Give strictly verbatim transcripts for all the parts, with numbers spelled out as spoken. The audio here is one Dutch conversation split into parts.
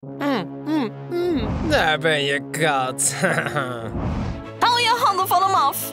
Mm, mm, mm. Daar ben je, kat. Hou je handen van hem af.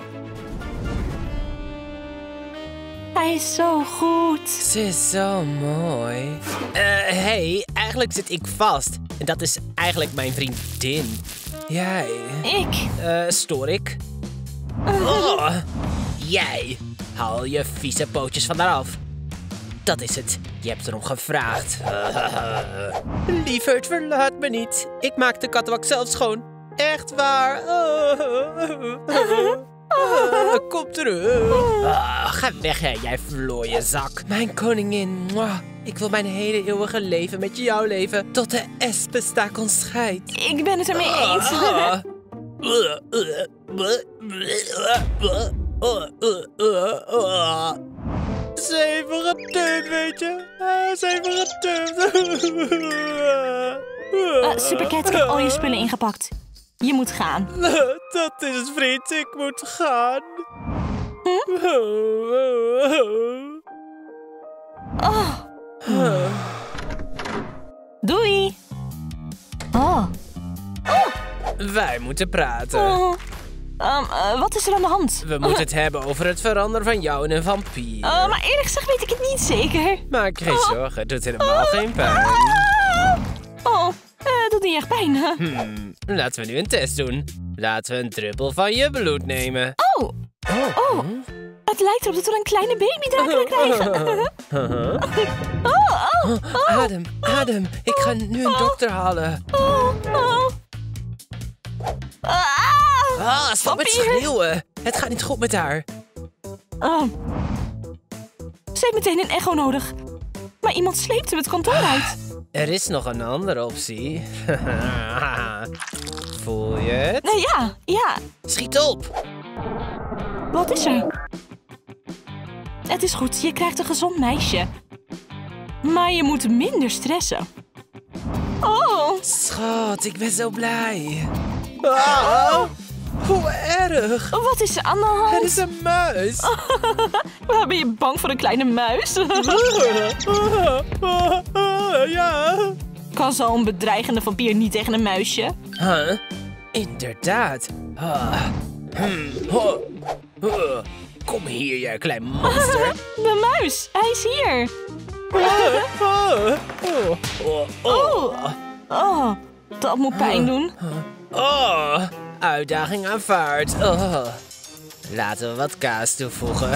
Hij is zo goed. Ze is zo mooi. Eh, hey, eigenlijk zit ik vast. En dat is eigenlijk mijn vriendin. Jij. Ik. Eh, stoor ik? Oh, jij. Haal je vieze pootjes van daar af. Dat is het. Je hebt erom gevraagd. Lieverd, verlaat me niet. Ik maak de kattenbak zelf schoon. Echt waar. Kom terug. Ah, ga weg, hè, jij vlooie zak. Mijn koningin. Mwah. Ik wil mijn hele eeuwige leven met jou leven. Tot de Espestakel scheidt. Ik ben het ermee eens. Zeven geturnd, weet je. Zeven geturnd. Uh, Supercat, ik heb al je spullen ingepakt. Je moet gaan. Dat is het, vriend. Ik moet gaan. Hm? Oh. Doei. Oh. Oh. Wij moeten praten. Oh. Um, uh, wat is er aan de hand? We moeten het hebben over het veranderen van jou in een vampier. Uh, maar eerlijk gezegd weet ik het niet zeker. Maak je geen zorgen, het doet helemaal geen pijn. Oh, uh, dat doet niet echt pijn, hè? Hmm, laten we nu een test doen. Laten we een druppel van je bloed nemen. Oh, oh, oh. Het lijkt erop dat we een kleine baby daar kunnen krijgen. Oh, oh, oh. Adem, adem. Ik ga nu een dokter halen. Oh, oh. Ah, ah, stop met schreeuwen. Het gaat niet goed met haar. Oh. Ze heeft meteen een echo nodig. Maar iemand sleept hem het kantoor uit. Er is nog een andere optie. Voel je het? Nee, ja, ja. Schiet op. Wat is er? Het is goed, je krijgt een gezond meisje. Maar je moet minder stressen. Oh. Schat, ik ben zo blij. Ah, hoe erg. Wat is er aan de hand? Het is een muis. Waar ben je bang voor een kleine muis? Ja. Kan zo'n bedreigende vampier niet tegen een muisje? Huh? Inderdaad. Ah. Hmm. Oh. Oh. Kom hier, jij klein monster. De muis, hij is hier. Oh. Oh. Oh. Oh. Oh, dat moet pijn doen. Oh, uitdaging aanvaard. Oh. Laten we wat kaas toevoegen.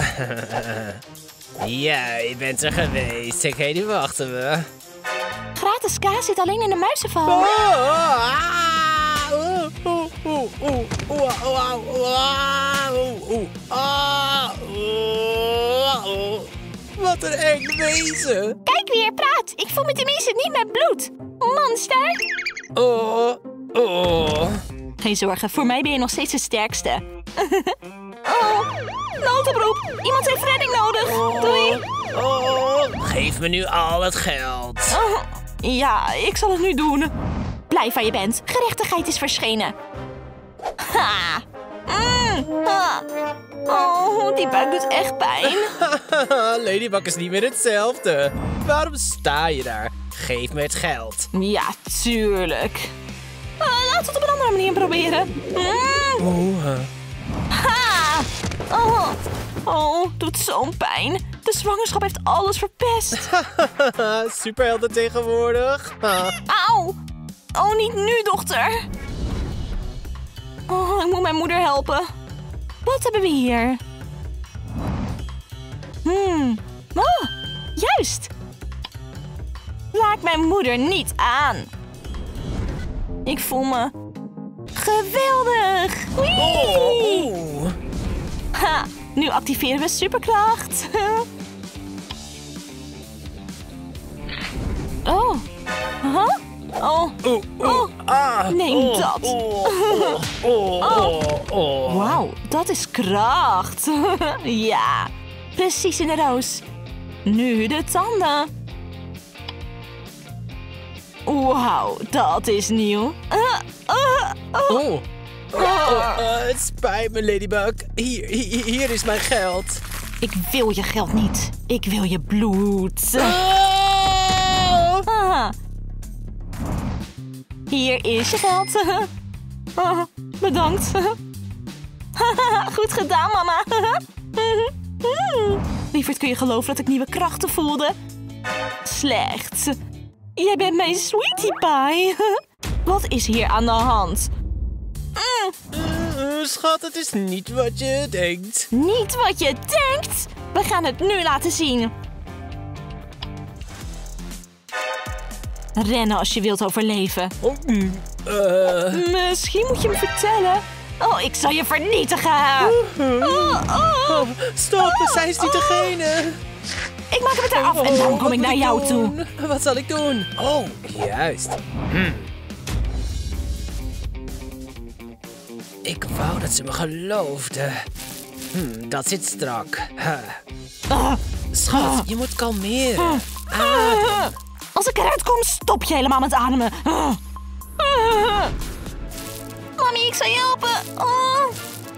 Jij bent er geweest. Oké, nu wachten we. Gratis kaas zit alleen in de muizenval. Oh, ah, oh, oh, oh, oh, oh, oh, oh, oh, ah, oh, oh. Wat een eng wezen. Kijk wie er praat. Ik voel me tenminste niet met bloed. Monster. Oh, oh. Geen zorgen, voor mij ben je nog steeds de sterkste. Oh, noodroep. Iemand heeft redding nodig. Oh, Doei. Oh, geef me nu al het geld. Oh, ja, ik zal het nu doen. Blijf waar je bent. Gerechtigheid is verschenen. Ha. Mm. Ah. Oh, die buik doet echt pijn. Ladybug is niet meer hetzelfde. Waarom sta je daar? Geef me het geld. Ja, tuurlijk. Uh, laten we het op een andere manier proberen. Mm. Oeh. Ha! Oh, oh, doet zo'n pijn. De zwangerschap heeft alles verpest. Superhelden tegenwoordig. Ah. Auw. Oh, niet nu, dochter. Oh, ik moet mijn moeder helpen. Wat hebben we hier? Hmm. Oh, juist. Raak mijn moeder niet aan. Ik voel me geweldig. Wee. Oh. Ha, nu activeren we superkracht. Oh. Huh? Oh. Oh, oh, ah, Neem oh, dat. Oh, oh, oh, oh, oh. Wauw, dat is kracht. Ja, precies in de roos. Nu de tanden. Wauw, dat is nieuw. Uh, uh, uh. Oh. Oh, oh, uh, het spijt me, Ladybug. Hier, hier, hier is mijn geld. Ik wil je geld niet. Ik wil je bloed. Oh. Ah. Hier is je geld. Oh, bedankt. Goed gedaan, mama. Lieverd, kun je geloven dat ik nieuwe krachten voelde? Slecht. Jij bent mijn sweetie pie. Wat is hier aan de hand? Mm. Uh, schat, het is niet wat je denkt. Niet wat je denkt? We gaan het nu laten zien. Rennen als je wilt overleven. Oh, mm, uh. Misschien moet je me vertellen. Oh, ik zal je vernietigen. Uh-huh. oh, oh. Oh, stop, zij is niet degene. Ik maak het eraf oh, en dan kom ik naar jou doen? toe. Wat zal ik doen? Oh, juist. Hm. Ik wou dat ze me geloofde. Hm, dat zit strak. Huh. Uh, Schat, uh, je moet kalmeren. Uh, uh, Als ik eruit kom, stop je helemaal met ademen. Uh, uh. Mami, ik zal je helpen. Oh.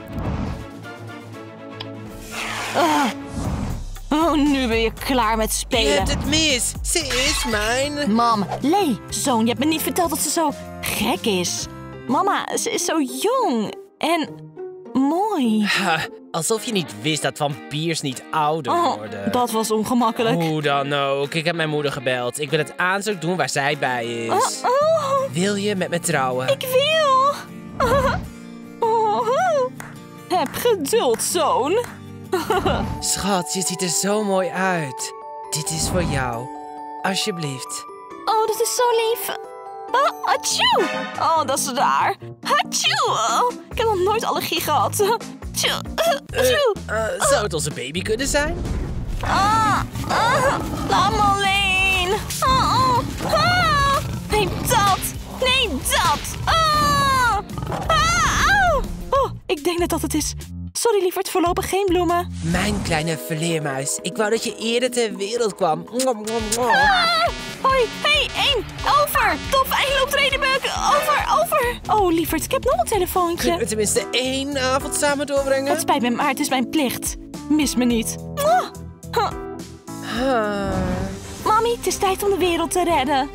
Uh. Oh, nu ben je klaar met spelen. Je hebt het mis. Ze is mijn... Mam, Lee, zoon, je hebt me niet verteld dat ze zo gek is. Mama, ze is zo jong en mooi. Ha, alsof je niet wist dat vampiers niet ouder worden. Oh, dat was ongemakkelijk. Hoe dan ook. Ik heb mijn moeder gebeld. Ik wil het aanzoek doen waar zij bij is. Oh, oh. Wil je met me trouwen? Ik wil. Oh, oh. Heb geduld, zoon. Schat, je ziet er zo mooi uit. Dit is voor jou. Alsjeblieft. Oh, dat is zo lief. Oh, atjoe. Oh, dat is raar. Atjoe. Oh, ik heb nog nooit allergie gehad. Atjoe. Atjoe. Uh, uh, zou het onze baby kunnen zijn? Ah, ah, laat me alleen. Oh, oh, ah. Nee, dat. Nee, dat. Ah, ah, oh, ik denk dat dat het is. Sorry, lieverd, voorlopig geen bloemen. Mijn kleine vleermuis. Ik wou dat je eerder ter wereld kwam. Ah, hoi, hey, één, over. Tof, één loopt Redebuk. Over, over. Oh, lieverd, ik heb nog een telefoontje. Kunnen we tenminste één avond samen doorbrengen? Het spijt me, maar het is mijn plicht. Mis me niet. Ah. Huh. Huh. Mami, het is tijd om de wereld te redden.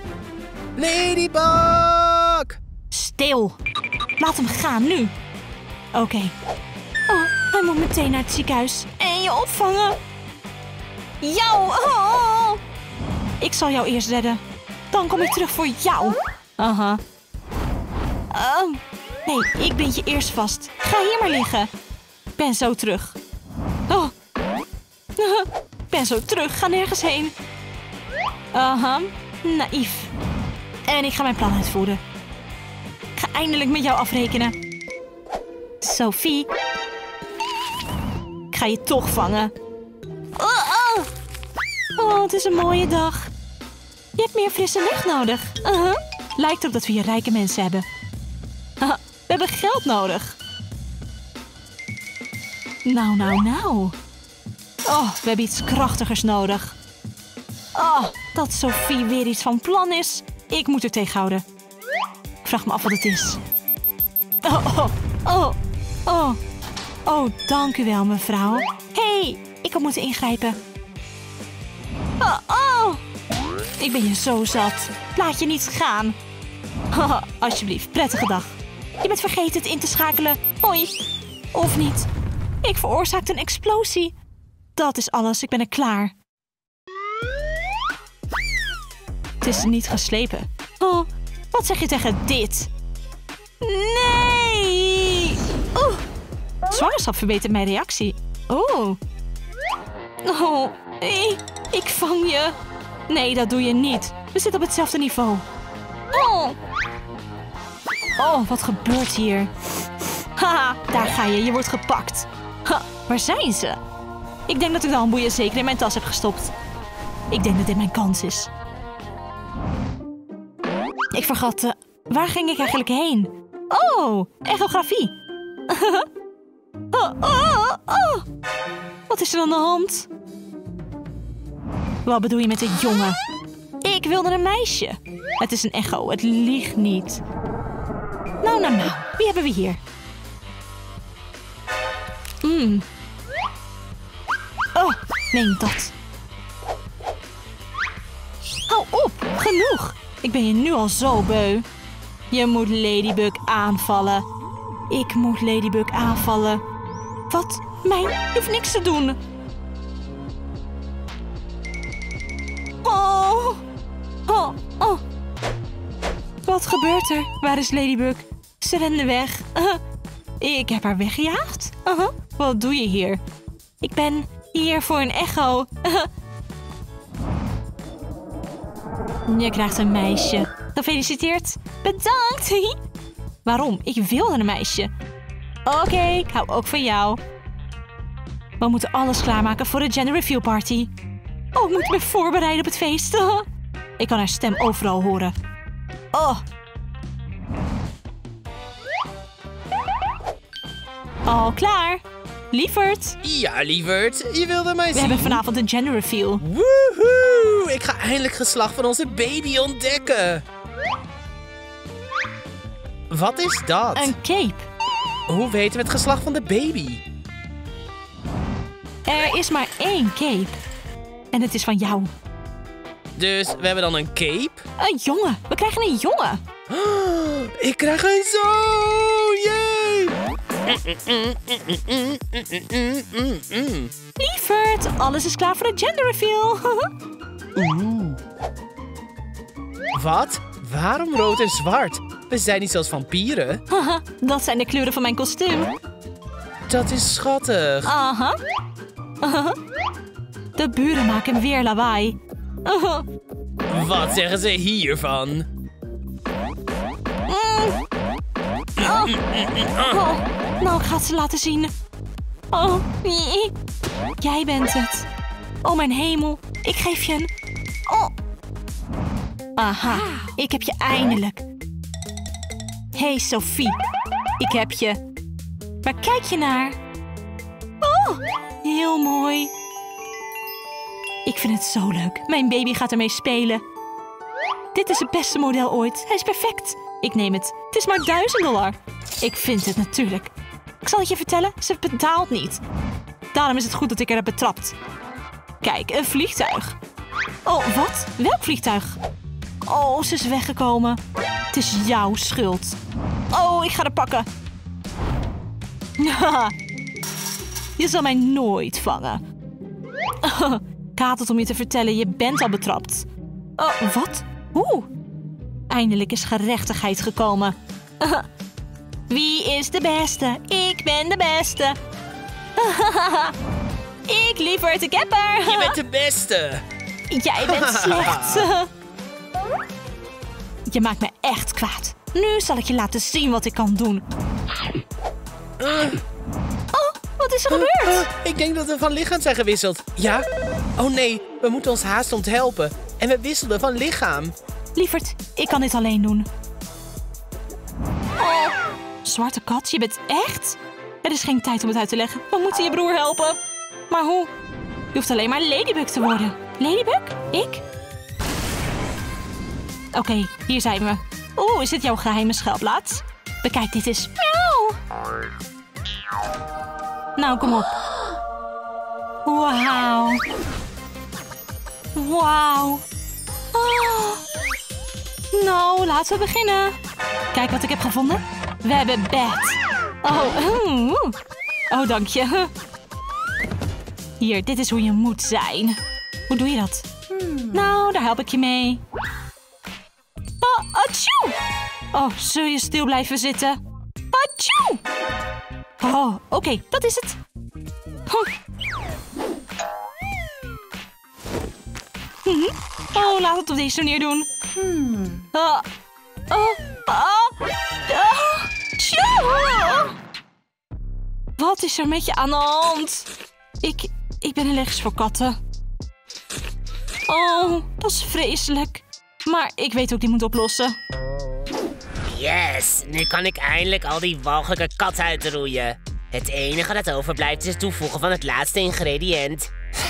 Ladybug! Stil. Laat hem gaan, nu. Oké. Okay. Oh, hij moet meteen naar het ziekenhuis. En je opvangen. Jou. Oh. Ik zal jou eerst redden. Dan kom ik terug voor jou. Aha. Uh, nee, ik bind je eerst vast. Ga hier maar liggen. Ik ben zo terug. Oh. Uh, ik ben zo terug. Ga nergens heen. Aha. Naïef. En ik ga mijn plan uitvoeren. Ik ga eindelijk met jou afrekenen. Sophie. Ik ga je toch vangen. Oh, oh. Oh, het is een mooie dag. Je hebt meer frisse lucht nodig. Uh-huh. Lijkt erop dat we hier rijke mensen hebben. Uh, we hebben geld nodig. Nou, nou, nou. Oh, we hebben iets krachtigers nodig. Oh, dat Sophie weer iets van plan is. Ik moet er tegenhouden. Ik vraag me af wat het is. Oh, oh, oh, oh. Oh, dank u wel, mevrouw. Hé, hey, ik had moeten ingrijpen. Oh, oh. Ik ben je zo zat. Laat je niet gaan. Oh, alsjeblieft, prettige dag. Je bent vergeten het in te schakelen. Hoi. Of niet. Ik veroorzaakte een explosie. Dat is alles, ik ben er klaar. Het is niet geslepen. Oh, wat zeg je tegen dit? Nee! Oeh. Zwangerschap verbetert mijn reactie. Oh. Oh, nee. Ik vang je. Nee, dat doe je niet. We zitten op hetzelfde niveau. Oh. Oh, wat gebeurt hier? Haha, daar ga je. Je wordt gepakt. Ha, waar zijn ze? Ik denk dat ik de handboeien zeker in mijn tas heb gestopt. Ik denk dat dit mijn kans is. Ik vergat, uh, waar ging ik eigenlijk heen? Oh, echografie. oh, oh, oh. Wat is er aan de hand? Wat bedoel je met een jongen? Ik wilde een meisje. Het is een echo, het liegt niet. Nou, nou, nou. Wie hebben we hier? Mm. Oh, neem dat. Hou op, genoeg. Ik ben je nu al zo beu. Je moet Ladybug aanvallen. Ik moet Ladybug aanvallen. Wat? Mij? Je hoeft niks te doen. Oh. Oh. Oh. Wat gebeurt er? Waar is Ladybug? Ze rende weg. Uh, ik heb haar weggejaagd. Uh -huh. Wat doe je hier? Ik ben hier voor een echo. Uh. Je krijgt een meisje. Gefeliciteerd. Bedankt. Waarom? Ik wilde een meisje. Oké, okay, ik hou ook van jou. We moeten alles klaarmaken voor de gender reveal party. Oh, ik moet me voorbereiden op het feest. Uh. Ik kan haar stem overal horen. Oh. Al klaar. Lieverd. Ja, lieverd. Je wilde mij zien. We hebben vanavond een gender reveal. Woehoe. Ik ga eindelijk geslacht van onze baby ontdekken. Wat is dat? Een cape. Hoe weten we het geslacht van de baby? Er is maar één cape. En het is van jou. Dus we hebben dan een cape? Een jongen. We krijgen een jongen. Oh, ik krijg een zoon. Yay! Lieverd, alles is klaar voor de gender reveal. Oeh. Wat? Waarom rood en zwart? We zijn niet zoals vampieren. Dat zijn de kleuren van mijn kostuum. Dat is schattig. Aha. Uh-huh. De buren maken weer lawaai. Uh-huh. Wat zeggen ze hiervan? Mm. Oh. Oh. Nou, ik ga het ze laten zien. Oh, jij bent het. Oh, mijn hemel. Ik geef je een... Oh. Aha, ik heb je eindelijk. Hey, Sophie. Ik heb je. Waar kijk je naar? Oh, heel mooi. Ik vind het zo leuk. Mijn baby gaat ermee spelen. Dit is het beste model ooit. Hij is perfect. Ik neem het. Het is maar duizend dollar. Ik vind het natuurlijk. Ik zal het je vertellen, ze betaalt niet. Daarom is het goed dat ik haar heb betrapt. Kijk, een vliegtuig. Oh, wat? Welk vliegtuig? Oh, ze is weggekomen. Het is jouw schuld. Oh, ik ga haar pakken. Je zal mij nooit vangen. Ik haat het om je te vertellen, je bent al betrapt. Oh, wat? Hoe? Eindelijk is gerechtigheid gekomen. Wie is de beste? Ik ben de beste. Ik, lieverd, ik heb haar. Je bent de beste. Jij bent slecht. Je maakt me echt kwaad. Nu zal ik je laten zien wat ik kan doen. Oh, wat is er gebeurd? Uh, uh, ik denk dat we van lichaam zijn gewisseld. Ja? Oh nee, we moeten ons haasten om te helpen. En we wisselden van lichaam. Lieverd, ik kan dit alleen doen. Oh, zwarte kat, je bent echt? Er is geen tijd om het uit te leggen. We moeten je broer helpen. Maar hoe? Je hoeft alleen maar Ladybug te worden. Ladybug? Ik? Oké, okay, hier zijn we. Oeh, is dit jouw geheime schuilplaats? Bekijk dit eens. Miauw! Nou, kom op. Wauw. Wauw. Oh. Nou, laten we beginnen. Kijk wat ik heb gevonden. We hebben bed. Oh, mm. Oh, dank je. Hier, dit is hoe je moet zijn. Hoe doe je dat? Hmm. Nou, daar help ik je mee. Oh, atjoe! Oh, zul je stil blijven zitten? Atjoe! Oh, oké, okay, dat is het. Huh. Hm. Oh, laat het op deze manier doen. Hmm. Oh, oh, oh, oh. Tjoe! Wat is er met je aan de hand? Ik, ik ben allergisch voor katten. Oh, dat is vreselijk. Maar ik weet ook die moet oplossen. Yes, nu kan ik eindelijk al die walgelijke kat uitroeien. Het enige dat overblijft is het toevoegen van het laatste ingrediënt.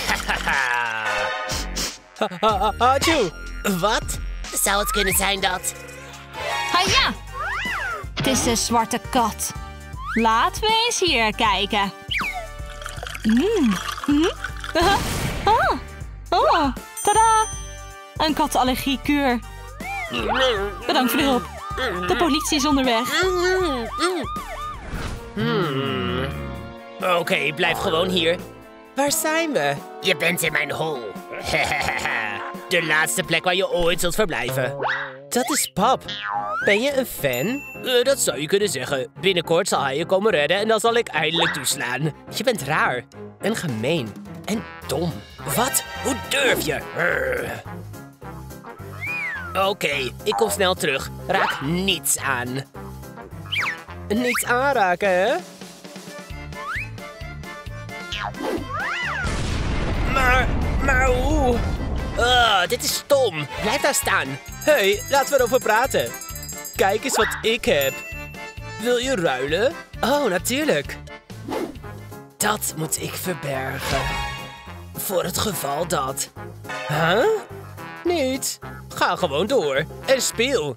Atjoe, wat? Zou het kunnen zijn dat... Ah ja, het is de zwarte kat. Laten we eens hier kijken. Mm. Mm. Uh, ah. Oh, tada! Een katallergiekuur. Bedankt voor de hulp. De politie is onderweg. Hmm. Oké, okay, blijf gewoon hier. Waar zijn we? Je bent in mijn hol. De laatste plek waar je ooit zult verblijven. Dat is Pap. Ben je een fan? Uh, dat zou je kunnen zeggen. Binnenkort zal hij je komen redden en dan zal ik eindelijk toeslaan. Je bent raar. En gemeen. En dom. Wat? Hoe durf je? Oké, okay, ik kom snel terug. Raak niets aan. Niets aanraken, hè? Maar, maar hoe? Uh, dit is stom. Blijf daar staan. Hé, hey, laten we erover praten. Kijk eens wat ik heb. Wil je ruilen? Oh, natuurlijk. Dat moet ik verbergen. Voor het geval dat... Huh? Niet. Ga gewoon door. En speel.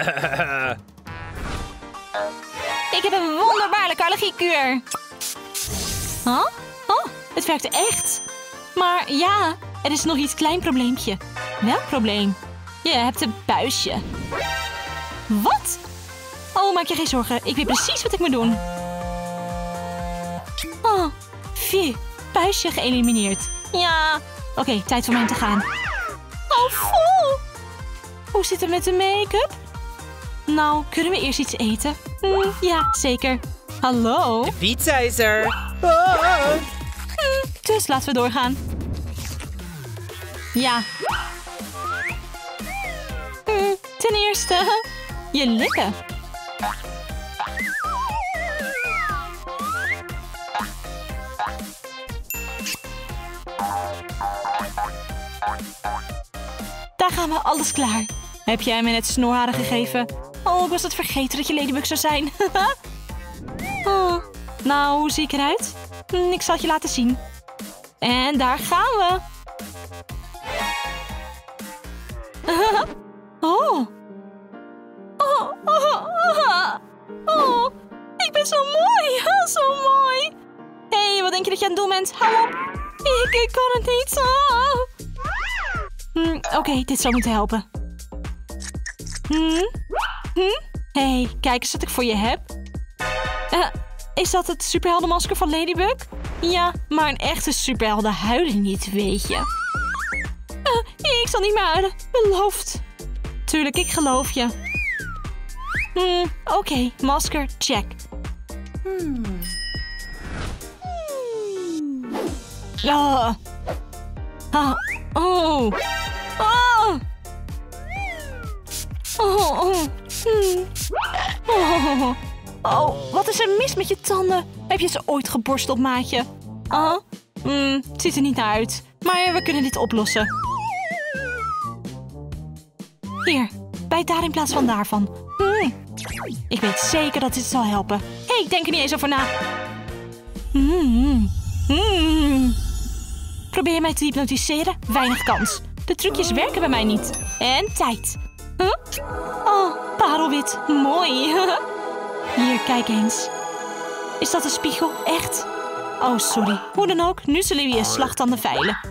Ik heb een wonderbaarlijke allergiekuur. Huh? Oh, het werkte echt. Maar ja, er is nog iets klein probleempje. Welk probleem? Je hebt een buisje. Wat? Oh, maak je geen zorgen. Ik weet precies wat ik moet doen. Oh, phew. Buisje geëlimineerd. Ja. Oké, okay, tijd voor mij te gaan. Oh, vol. Hoe zit het met de make-up? Nou, kunnen we eerst iets eten? Mm, ja, zeker. Hallo? De pizza is er. Ah. Hm, dus laten we doorgaan. Ja. Hm, ten eerste, je lippen. Daar gaan we, alles klaar. Heb jij me net snorharen gegeven? Oh, ik was het vergeten dat je Ladybug zou zijn. Oh, nou, hoe zie ik eruit? Hm, ik zal het je laten zien. En daar gaan we. Oh. Oh, oh, oh, oh. Ik ben zo mooi. Oh, zo mooi. Hé, hey, wat denk je dat je aan het doen bent? Hou op. Ik, ik kan het niet. Oh. Hm, Oké, okay, dit zou moeten helpen. Hm? Hm? Hé, hey, kijk eens wat ik voor je heb. Uh, is dat het superheldenmasker van Ladybug? Ja, maar een echte superhelden huilen niet, weet je. Uh, ik zal niet meer huilen, beloofd. Tuurlijk, ik geloof je. Hm, Oké, okay, masker, check. Hmm. Oh. Ah. Oh. Oh. Oh. Oh. Hmm. Oh. Oh, wat is er mis met je tanden? Heb je ze ooit geborsteld, maatje? Ah, mm, het ziet er niet naar uit. Maar we kunnen dit oplossen. Hier, bijt daar in plaats van daarvan. Mm. Ik weet zeker dat dit zal helpen. Hé, hey, ik denk er niet eens over na. Mm. Mm. Probeer je mij te hypnotiseren? Weinig kans. De trucjes werken bij mij niet. En tijd. Huh? Oh, parelwit. Mooi. Hier, kijk eens. Is dat een spiegel? Echt? Oh, sorry. Hoe dan ook, nu zullen we je slagtanden veilen.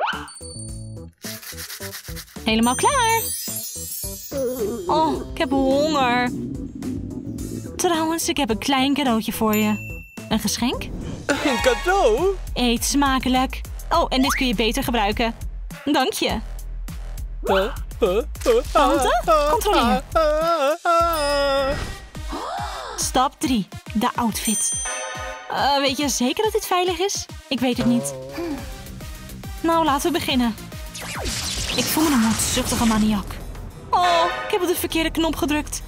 Helemaal klaar. Oh, ik heb honger. Trouwens, ik heb een klein cadeautje voor je. Een geschenk? Een cadeau? Eet smakelijk. Oh, en dit kun je beter gebruiken. Dank je. Uh, uh, uh, Tante, controleer. Uh, uh, uh. Stap drie. De outfit. Uh, weet je zeker dat dit veilig is? Ik weet het niet. Hm. Nou, laten we beginnen. Ik voel me een moordzuchtige maniak. Oh, ik heb op de verkeerde knop gedrukt.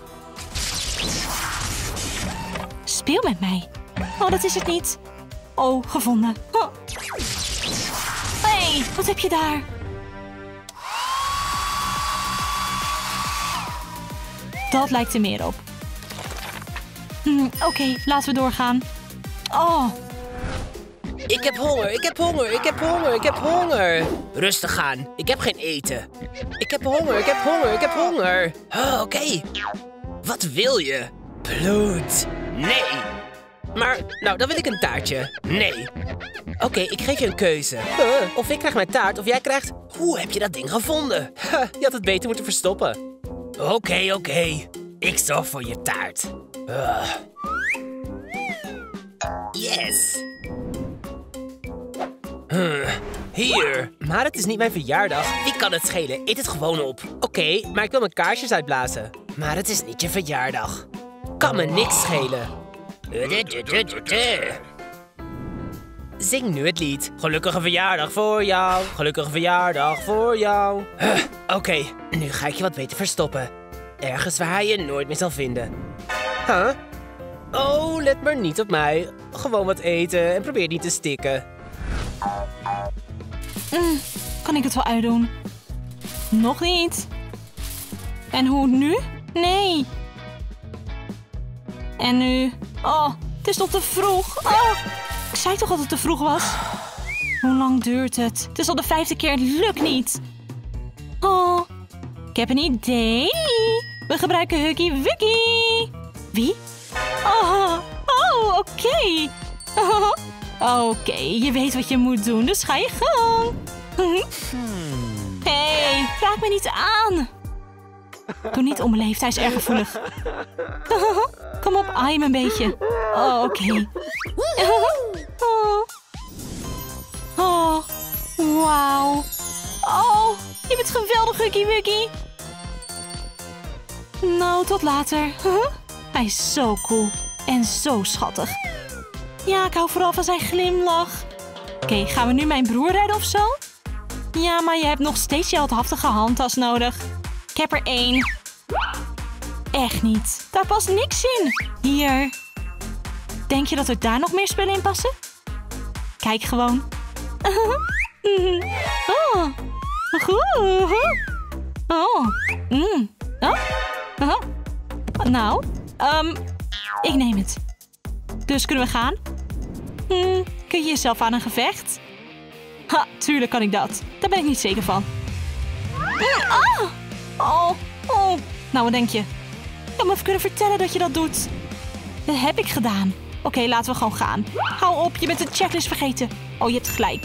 Speel met mij. Oh, dat is het niet. Oh, gevonden. Oh. Hé, hey, wat heb je daar? Dat lijkt er meer op. Hm, Oké, okay, laten we doorgaan. Oh. Ik heb honger, ik heb honger, ik heb honger, ik heb honger. Rustig aan, ik heb geen eten. Ik heb honger, ik heb honger, ik heb honger. Oh, oké. Okay. Wat wil je? Bloed. Nee. Maar, nou, dan wil ik een taartje. Nee. Oké, okay, ik geef je een keuze. Uh, of ik krijg mijn taart, of jij krijgt... Hoe heb je dat ding gevonden? Ha, je had het beter moeten verstoppen. Oké, okay, oké. Okay. Ik zorg voor je taart. Uh. Yes. Huh. Hier. Maar het is niet mijn verjaardag. Wie kan het schelen? Eet het gewoon op. Oké, okay, maar ik wil mijn kaarsjes uitblazen. Maar het is niet je verjaardag. Kan me niks schelen. Zing nu het lied. Gelukkige verjaardag voor jou. Gelukkige verjaardag voor jou. Huh. Oké, okay, nu ga ik je wat beter verstoppen. Ergens waar hij je nooit meer zal vinden. Huh? Oh, let maar niet op mij. Gewoon wat eten en probeer niet te stikken. Mm, kan ik het wel uitdoen? Nog niet. En hoe nu? Nee. En nu? Oh, het is nog te vroeg. Oh, ik zei toch dat het te vroeg was? Hoe lang duurt het? Het is al de vijfde keer, het lukt niet. Oh, ik heb een idee. We gebruiken Huggy Wuggy. Wie? Oh, oh oké. Okay. Oh, oké, okay, je weet wat je moet doen, dus ga je gang. Hé, hey, raak me niet aan. Doe niet onbeleefd, hij is erg gevoelig. Kom op, aai hem een beetje. Oh, oké. Okay. Oh, oh wauw. Oh, je bent geweldig, Huggy Wuggy. Nou, tot later. Hij is zo cool en zo schattig. Ja, ik hou vooral van zijn glimlach. Oké, okay, gaan we nu mijn broer redden of zo? Ja, maar je hebt nog steeds je heldhaftige handtas nodig. Ik heb er één. Echt niet. Daar past niks in. Hier. Denk je dat er daar nog meer spullen in passen? Kijk gewoon. Oh. Oh. Oh. Mm. Oh. Oh. Nou, um, ik neem het. Dus kunnen we gaan? Hm, kun je jezelf aan een gevecht? Ha, tuurlijk kan ik dat. Daar ben ik niet zeker van. Mm, ah! Oh, oh. Nou, wat denk je? Je had me even kunnen vertellen dat je dat doet. Dat heb ik gedaan. Oké, okay, laten we gewoon gaan. Hou op, je bent de checklist vergeten. Oh, je hebt gelijk.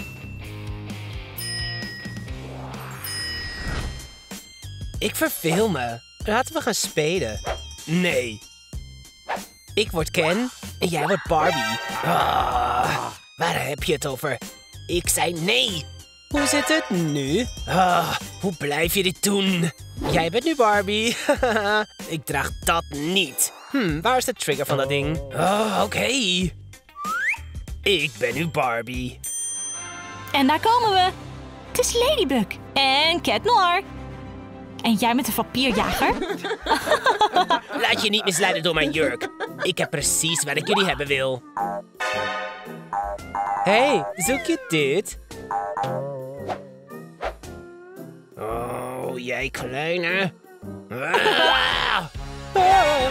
Ik verveel me. Laten we gaan spelen. Nee. Ik word Ken en jij wordt Barbie. Ah, waar heb je het over? Ik zei nee. Hoe zit het nu? Ah, hoe blijf je dit doen? Jij bent nu Barbie. Ik draag dat niet. Hm, waar is de trigger van dat ding? Oh, oké. Okay. Ik ben nu Barbie. En daar komen we. Het is Ladybug en Cat Noir. En jij met de vampierjager? Laat je niet misleiden door mijn jurk. Ik heb precies wat ik jullie hebben wil. Hey, zoek je dit? Oh, jij kleine. Ah! Ah!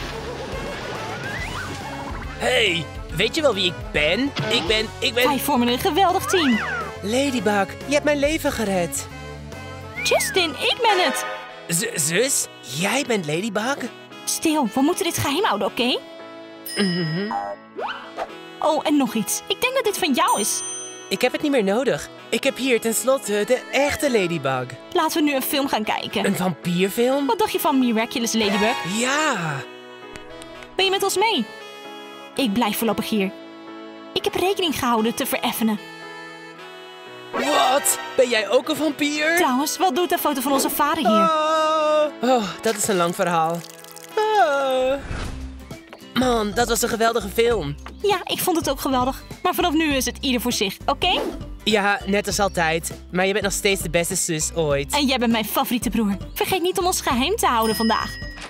Hey, weet je wel wie ik ben? Ik ben, ik ben... Wij vormen een geweldig team. Ladybug, je hebt mijn leven gered. Justin, ik ben het. Z zus, jij bent Ladybug? Stil, we moeten dit geheim houden, oké? Okay? Mm-hmm. Oh, en nog iets. Ik denk dat dit van jou is. Ik heb het niet meer nodig. Ik heb hier tenslotte de echte Ladybug. Laten we nu een film gaan kijken. Een vampierfilm? Wat dacht je van Miraculous Ladybug? Ja. Ben je met ons mee? Ik blijf voorlopig hier. Ik heb rekening gehouden te vereffenen. Wat? Ben jij ook een vampier? Trouwens, wat doet de foto van onze vader hier? Oh, oh dat is een lang verhaal. Oh. Man, dat was een geweldige film. Ja, ik vond het ook geweldig. Maar vanaf nu is het ieder voor zich, oké? Okay? Ja, net als altijd. Maar je bent nog steeds de beste zus ooit. En jij bent mijn favoriete broer. Vergeet niet om ons geheim te houden vandaag.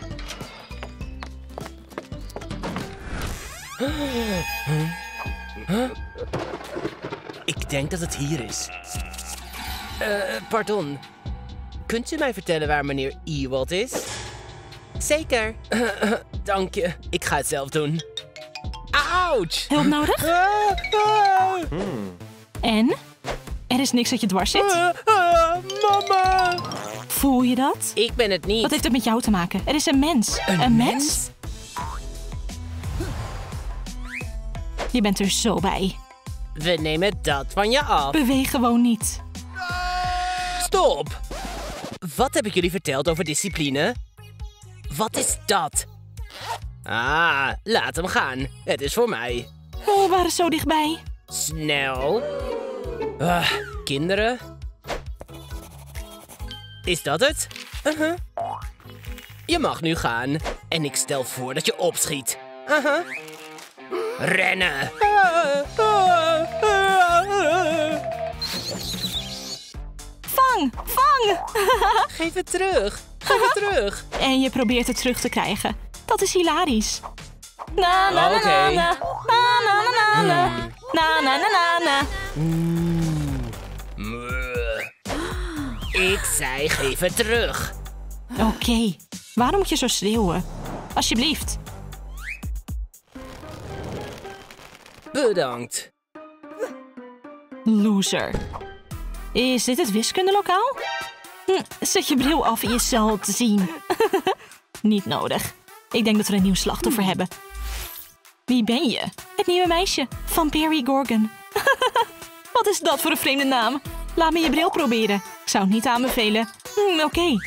Huh? Huh? Ik denk dat het hier is. Uh, pardon. Kunt u mij vertellen waar meneer Ewald is? Zeker. Uh, uh, dank je. Ik ga het zelf doen. Ouch! Hulp nodig? Uh, uh. Hmm. En? Er is niks dat je dwars zit? Uh, uh, mama! Voel je dat? Ik ben het niet. Wat heeft het met jou te maken? Er is een mens. Een, een mens? mens? Je bent er zo bij. We nemen dat van je af. Beweeg gewoon niet. Stop! Wat heb ik jullie verteld over discipline? Wat is dat? Ah, laat hem gaan. Het is voor mij. Oh, we waren zo dichtbij. Snel. Ah, kinderen. Is dat het? Uh-huh. Je mag nu gaan. En ik stel voor dat je opschiet. Uh-huh. Rennen. Vang, vang! Geef het terug. Geef het terug. En je probeert het terug te krijgen. Dat is hilarisch. Na na na Oké. na na na na na na na na na na. Ik zei geef het terug. Oké, waarom moet je zo schreeuwen? Alsjeblieft. Bedankt. Loser. Is dit het wiskundelokaal? Hm, zet je bril af en je zal het zien. Niet nodig. Ik denk dat we een nieuw slachtoffer hebben. Wie ben je? Het nieuwe meisje van Perry Gorgon. Wat is dat voor een vreemde naam? Laat me je bril proberen. Ik zou het niet aanbevelen. Hm, Oké. Okay.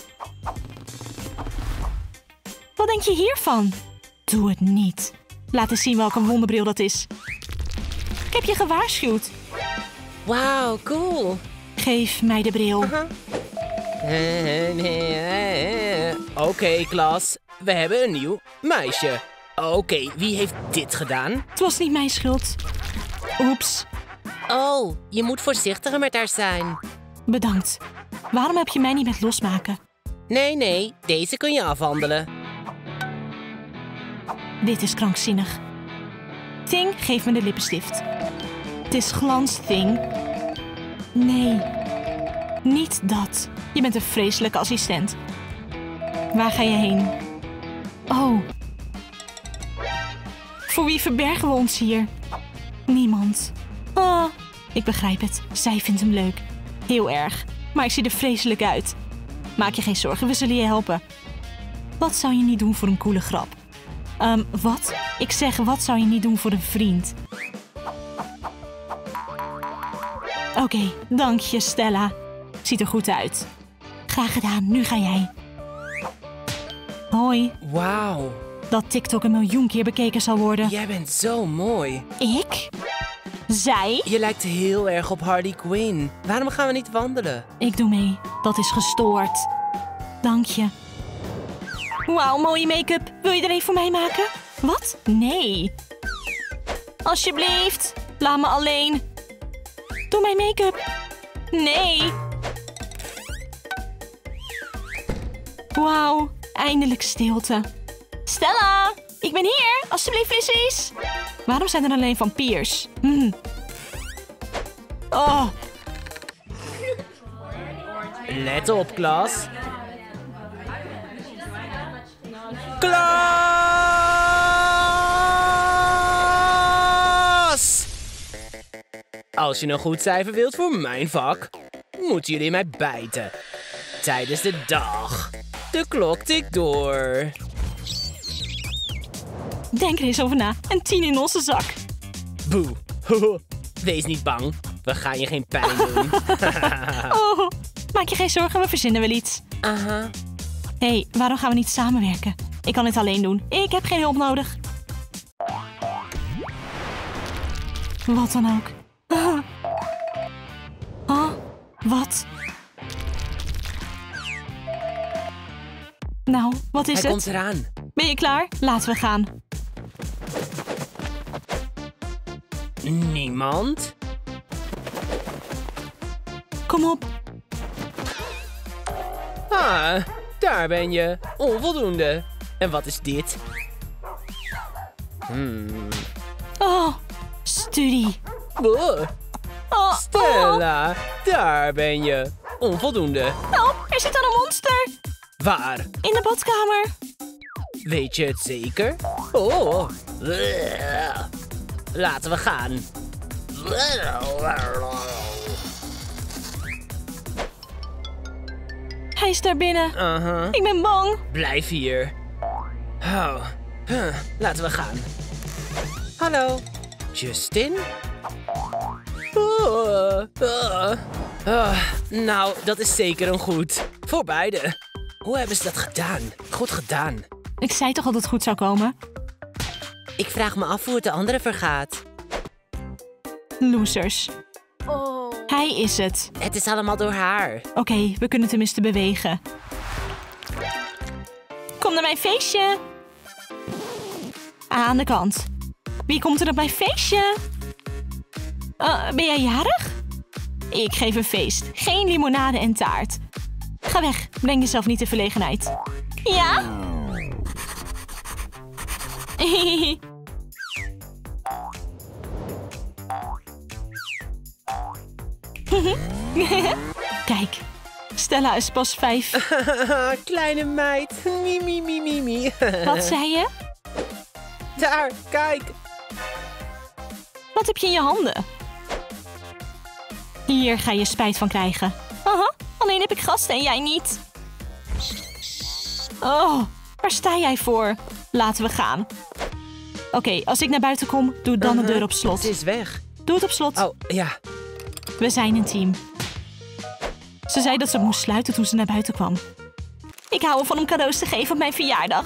Wat denk je hiervan? Doe het niet. Laat eens zien welke wonderbril dat is. Ik heb je gewaarschuwd. Wauw, cool. Geef mij de bril. Oké, okay, klas. We hebben een nieuw meisje. Oké, okay, wie heeft dit gedaan? Het was niet mijn schuld. Oeps. Oh, je moet voorzichtiger met haar zijn. Bedankt. Waarom heb je mij niet met losmaken? Nee, nee, deze kun je afhandelen. Dit is krankzinnig. Thing, geef me de lippenstift. Het is glans, Thing. Nee, niet dat. Je bent een vreselijke assistent. Waar ga je heen? Oh. Voor wie verbergen we ons hier? Niemand. Ah, ik begrijp het. Zij vindt hem leuk. Heel erg. Maar ik zie er vreselijk uit. Maak je geen zorgen, we zullen je helpen. Wat zou je niet doen voor een coole grap? Um, wat? Ik zeg, wat zou je niet doen voor een vriend? Oké, okay, dank je, Stella. Ziet er goed uit. Graag gedaan, nu ga jij. Hoi. Wauw. Dat TikTok een miljoen keer bekeken zal worden. Jij bent zo mooi. Ik? Zij? Je lijkt heel erg op Harley Quinn. Waarom gaan we niet wandelen? Ik doe mee. Dat is gestoord. Dank je. Wauw, mooie make-up. Wil je er een voor mij maken? Wat? Nee. Alsjeblieft. Laat me alleen. Doe mijn make-up. Nee. Wauw, eindelijk stilte. Stella, ik ben hier. Alsjeblieft, vissies. Waarom zijn er alleen vampiers? Hm. Oh. Let op, klas. Klas! Als je een goed cijfer wilt voor mijn vak, moeten jullie mij bijten. Tijdens de dag. De klok tikt door. Denk er eens over na. Een tien in onze zak. Boe. Wees niet bang. We gaan je geen pijn doen. Oh, maak je geen zorgen, we verzinnen wel iets. Aha. Hé, hey, waarom gaan we niet samenwerken? Ik kan dit alleen doen. Ik heb geen hulp nodig. Wat dan ook. Ah. Ah, wat? Nou, wat is Hij het? komt eraan. Ben je klaar? Laten we gaan. Niemand? Kom op. Ah, daar ben je. Onvoldoende. En wat is dit? Hmm. Oh, studie. Boah. Oh, Stella, oh. Daar ben je. Onvoldoende. Help, er zit dan een monster. Waar? In de badkamer. Weet je het zeker? Oh. Laten we gaan. Hij is daar binnen. Uh-huh. Ik ben bang. Blijf hier. Oh. Huh. Laten we gaan. Hallo. Justin? Oh. Oh. Oh. Nou, dat is zeker een goed. Voor beide. Hoe hebben ze dat gedaan? Goed gedaan. Ik zei toch dat het goed zou komen? Ik vraag me af hoe het de anderen vergaat. Losers. Oh. Hij is het. Het is allemaal door haar. Oké, okay, we kunnen tenminste bewegen. Kom naar mijn feestje. Aan de kant. Wie komt er op mijn feestje? Uh, ben jij jarig? Ik geef een feest. Geen limonade en taart. Ga weg. Breng jezelf niet in verlegenheid. Ja? Kijk, Stella is pas vijf. Kleine meid. Mimi, mimi, mimi. Wat zei je? Daar, kijk. Wat heb je in je handen? Hier ga je spijt van krijgen. Aha, alleen heb ik gasten en jij niet. Oh, waar sta jij voor? Laten we gaan. Oké, okay, als ik naar buiten kom, doe dan uh-huh. de deur op slot. Ze is weg. Doe het op slot. Oh, ja. We zijn een team. Ze zei dat ze het moest sluiten toen ze naar buiten kwam. Ik hou ervan om cadeaus te geven op mijn verjaardag.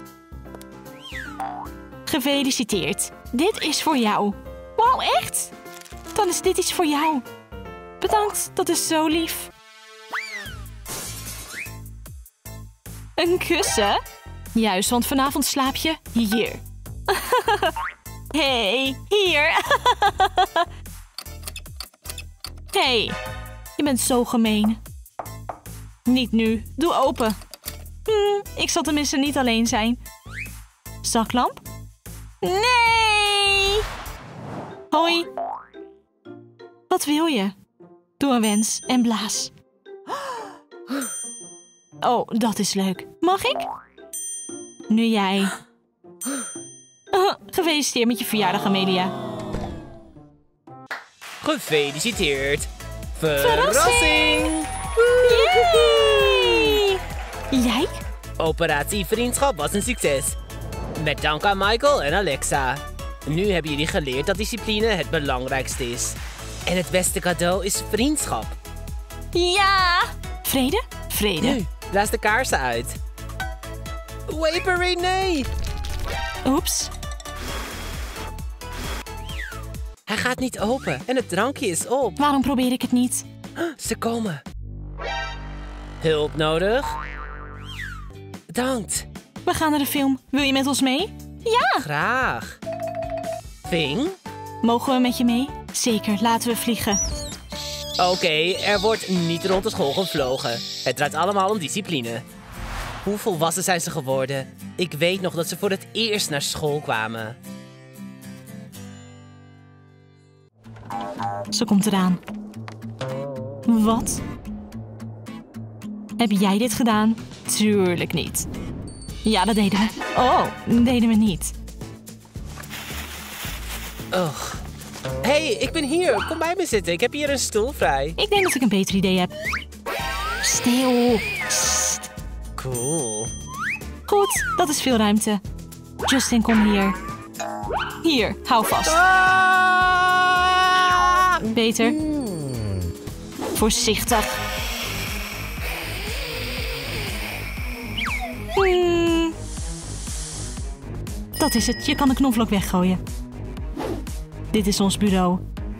Gefeliciteerd. Dit is voor jou. Wauw, echt? Dan is dit iets voor jou. Bedankt, dat is zo lief. Een kussen? Juist, want vanavond slaap je hier. Hey, hier. Hey, je bent zo gemeen. Niet nu, doe open. Hm, ik zal tenminste niet alleen zijn. Zaklamp? Nee! Hoi. Wat wil je? Doe een wens en blaas. Oh, dat is leuk. Mag ik? Nu jij. Uh, gefeliciteerd met je verjaardag, Amelia. Gefeliciteerd. Verrassing! Yay! Jij? Operatie Vriendschap was een succes. Met dank aan Michael en Alexa. Nu hebben jullie geleerd dat discipline het belangrijkste is. En het beste cadeau is vriendschap. Ja! Vrede? Vrede. Nu, blaas de kaarsen uit. Wapery, nee! Oeps. Hij gaat niet open en het drankje is op. Waarom probeer ik het niet? Ze komen. Hulp nodig? Bedankt. We gaan naar de film. Wil je met ons mee? Ja! Graag. Ving? Mogen we met je mee? Zeker, laten we vliegen. Oké, okay, er wordt niet rond de school gevlogen. Het draait allemaal om discipline. Hoe volwassen zijn ze geworden? Ik weet nog dat ze voor het eerst naar school kwamen. Ze komt eraan. Wat? Heb jij dit gedaan? Tuurlijk niet. Ja, dat deden we. Oh, dat deden we niet. Och. Hé, hey, ik ben hier. Kom bij me zitten. Ik heb hier een stoel vrij. Ik denk dat ik een beter idee heb. Stil. Sst. Cool. Goed, dat is veel ruimte. Justin, kom hier. Hier, hou vast. Ah! Beter. Mm. Voorzichtig. Hmm. Dat is het. Je kan de knoflook weggooien. Dit is ons bureau.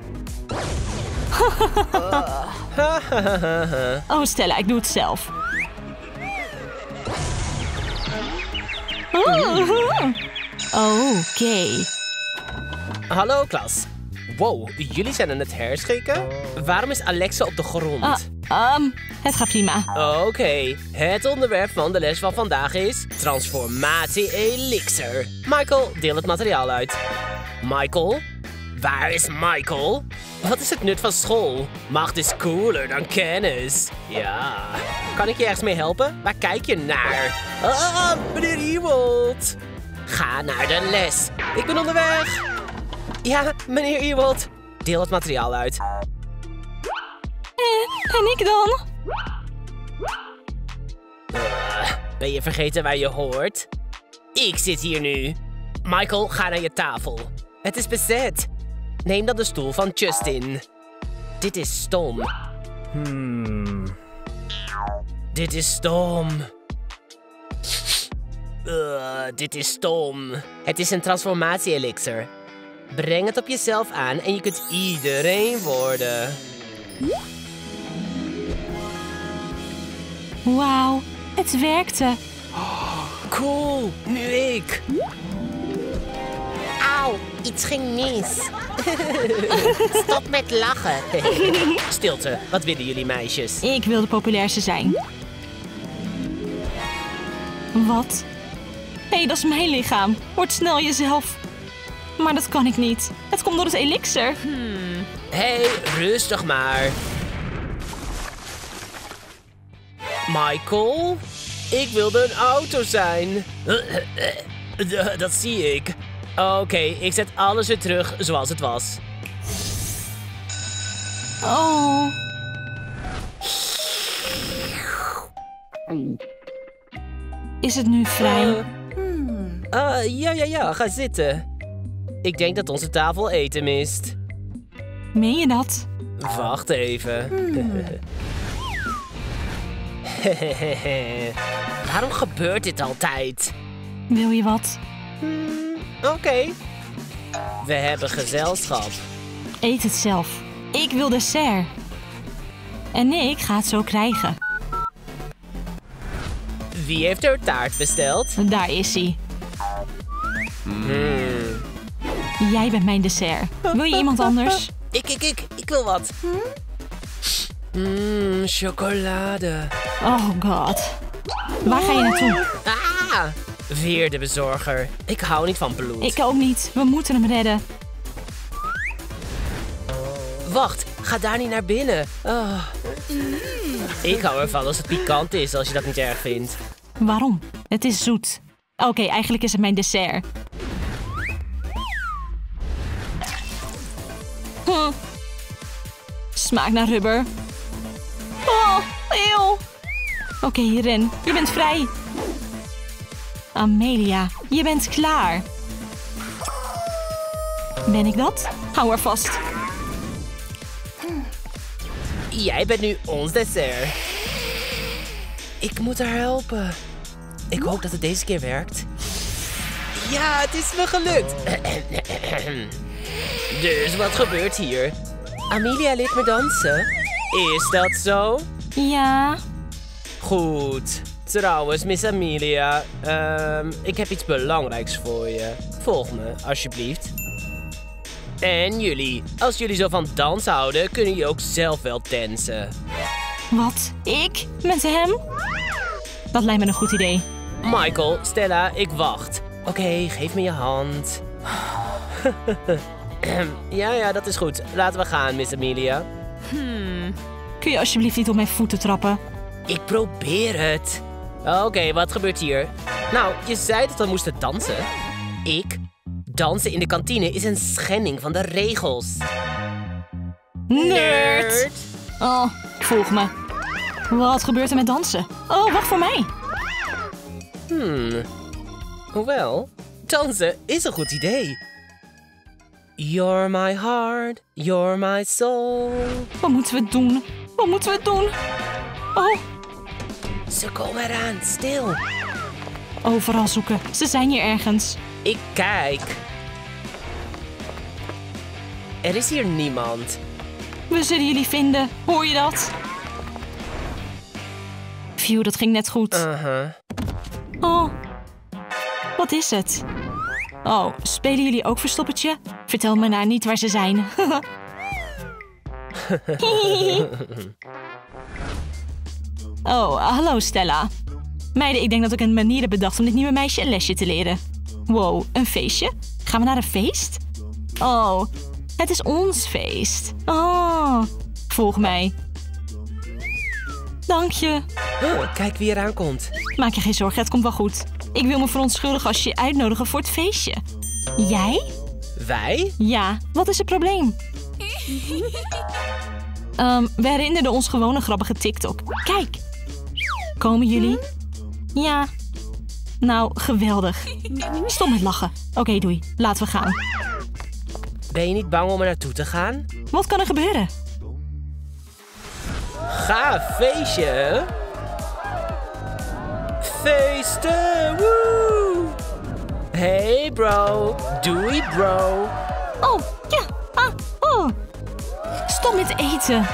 Oh, Stella, ik doe het zelf. Oké. Okay. Hallo, klas. Wow, jullie zijn aan het herschikken? Waarom is Alexa op de grond? Uh, um, het gaat prima. Oké, okay. Het onderwerp van de les van vandaag is transformatie elixir. Michael, deel het materiaal uit. Michael? Waar is Michael? Wat is het nut van school? Macht is cooler dan kennis. Ja. Kan ik je ergens mee helpen? Waar kijk je naar? Ah, meneer Ewald. Ga naar de les. Ik ben onderweg. Ja, meneer Ewald. Deel het materiaal uit. Eh, en ik dan? Uh, ben je vergeten waar je hoort? Ik zit hier nu. Michael, ga naar je tafel. Het is bezet. Neem dan de stoel van Justin. Dit is stom. Hmm. Dit is stom. Uh, dit is stom. Het is een transformatie-elixir. Breng het op jezelf aan en je kunt iedereen worden. Wauw, het werkte. Cool, nu ik. Auw, iets ging mis. Stop met lachen. Stilte, wat willen jullie meisjes? Ik wil de populairste zijn. Wat? Hé, hey, dat is mijn lichaam. Word snel jezelf. Maar dat kan ik niet. Het komt door het elixir. Hé, hey, rustig maar. Michael? Ik wilde een auto zijn. Dat zie ik. Oké, okay, ik zet alles weer terug zoals het was. Oh. Is het nu vrij? Uh, uh, ja, ja, ja, ga zitten. Ik denk dat onze tafel eten mist. Meen je dat? Wacht even. Hmm. Waarom gebeurt dit altijd? Wil je wat? Hmm, Oké. Okay. We hebben gezelschap. Eet het zelf. Ik wil dessert. En ik ga het zo krijgen. Wie heeft er taart besteld? Daar is hij. Hmm. Jij bent mijn dessert. Wil je iemand anders? Ik, ik, ik. Ik wil wat. Mmm, chocolade. Oh god. Waar ga je naartoe? Ah, weer de bezorger. Ik hou niet van bloed. Ik ook niet. We moeten hem redden. Wacht, ga daar niet naar binnen. Oh. Ik hou ervan als het pikant is, als je dat niet erg vindt. Waarom? Het is zoet. Oké, okay, eigenlijk is het mijn dessert. Hm. Smaakt naar rubber. Oh, eeuw. Oké, okay, ren. Je bent vrij. Amelia, je bent klaar. Ben ik dat? Hou haar vast. Jij bent nu ons dessert. Ik moet haar helpen. Ik hoop dat het deze keer werkt. Ja, het is me gelukt. Dus wat gebeurt hier? Amelia leert me dansen. Is dat zo? Ja. Goed. Trouwens, Miss Amelia, um, ik heb iets belangrijks voor je. Volg me, alsjeblieft. En jullie. Als jullie zo van dansen houden, kunnen jullie ook zelf wel dansen. Wat? Ik? Met hem? Dat lijkt me een goed idee. Michael, Stella, ik wacht. Oké, okay, geef me je hand. ja, ja, dat is goed. Laten we gaan, Miss Amelia. Hmm. Kun je alsjeblieft niet op mijn voeten trappen? Ik probeer het. Oké, okay, wat gebeurt hier? Nou, je zei dat we moesten dansen. Ik? Dansen in de kantine is een schending van de regels. Nerd! Oh, volg me. Wat gebeurt er met dansen? Oh, wacht voor mij. Hmm. Hoewel, dansen is een goed idee. You're my heart, you're my soul. Wat moeten we doen? Wat moeten we doen? Oh. Ze komen eraan, stil. Overal zoeken. Ze zijn hier ergens. Ik kijk. Er is hier niemand. We zullen jullie vinden. Hoor je dat? Phew, dat ging net goed. Uh-huh. Oh. Wat is het? Oh, spelen jullie ook verstoppertje? Vertel me nou niet waar ze zijn. Oh, hallo Stella. Meiden, ik denk dat ik een manier heb bedacht om dit nieuwe meisje een lesje te leren. Wow, een feestje? Gaan we naar een feest? Oh, het is ons feest. Oh, volg mij. Dank je. Oh, kijk wie eraan komt. Maak je geen zorgen, het komt wel goed. Ik wil me verontschuldigen als je je uitnodigen voor het feestje. Jij? Wij? Ja, wat is het probleem? um, we herinnerden ons gewoon een grappige TikTok. Kijk. Komen jullie? Ja. Nou, geweldig. Stop met lachen. Oké, okay, doei. Laten we gaan. Ben je niet bang om er naartoe te gaan? Wat kan er gebeuren? Gaaf feestje. Feesten! Woe! Hey bro. Doei bro. Oh, ja. Ah, oh. Stop met eten.